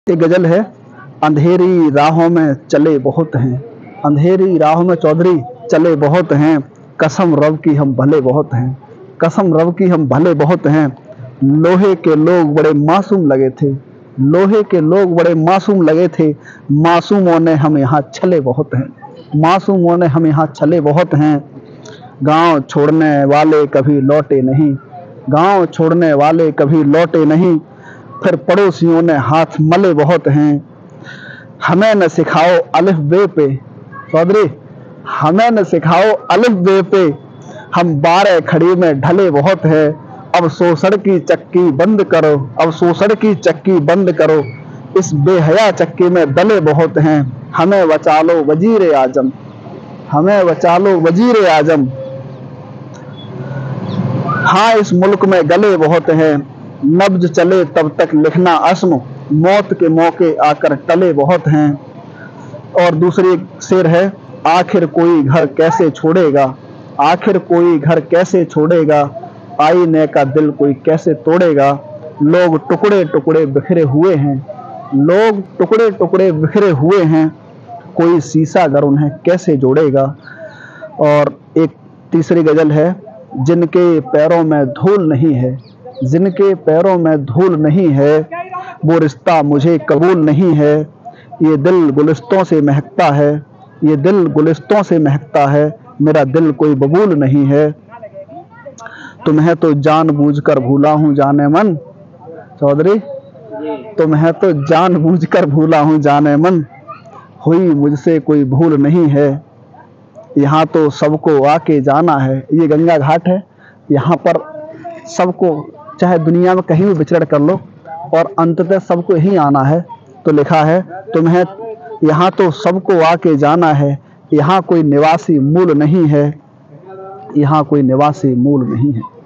एक गजल है, अंधेरी राहों में चले बहुत हैं, अंधेरी राहों में चौधरी चले बहुत हैं, कसम रब की हम भले बहुत हैं, कसम रब की हम भले बहुत हैं। लोहे के लोग बड़े मासूम लगे थे, लोहे के लोग बड़े मासूम लगे थे, मासूमों ने हम यहाँ छले बहुत हैं, मासूमों ने हम यहाँ छले बहुत हैं। गांव छोड़ने वाले कभी लौटे नहीं, गांव छोड़ने वाले कभी लौटे नहीं, फिर पड़ोसियों ने हाथ मले बहुत हैं। हमें न सिखाओ अलिफ बे पे चौधरी, हमें न सिखाओ अलिफ बे पे, हम 12 खड़ी में ढले बहुत है। अब शोषण की चक्की बंद करो, अब शोषण की चक्की बंद करो, इस बेहया चक्की में दले बहुत हैं। हमें बचा लो वजीर आजम, हमें बचा लो वजीर आजम, हाँ इस मुल्क में गले बहुत हैं। नब्ज चले तब तक लिखना अस्म, मौत के मौके आकर टले बहुत हैं। और दूसरी शेर है, आखिर कोई घर कैसे छोड़ेगा, आखिर कोई घर कैसे छोड़ेगा, आईने का दिल कोई कैसे तोड़ेगा। लोग टुकड़े टुकड़े बिखरे हुए हैं, लोग टुकड़े टुकड़े बिखरे हुए हैं, कोई शीशा घर उन्हें कैसे जोड़ेगा। और एक तीसरी गजल है, जिनके पैरों में धूल नहीं है, जिनके पैरों में धूल नहीं है, वो रिश्ता मुझे कबूल नहीं है। ये दिल गुलिस्तों से महकता है, ये दिल गुलिस्तों से महकता है, मेरा दिल कोई बबूल नहीं है। तुम्हें तो जानबूझकर भूला हूँ जाने मन चौधरी, तुम्हें तो जानबूझकर भूला हूँ जाने मन, हुई मुझसे कोई भूल नहीं है। यहाँ तो सबको आके जाना है, ये गंगा घाट है, यहाँ पर सबको चाहे दुनिया में कहीं भी विचरण कर लो और अंततः सबको यहीं आना है। तो लिखा है, तुम्हें यहाँ तो सबको आके जाना है, यहाँ कोई निवासी मूल नहीं है, यहाँ कोई निवासी मूल नहीं है।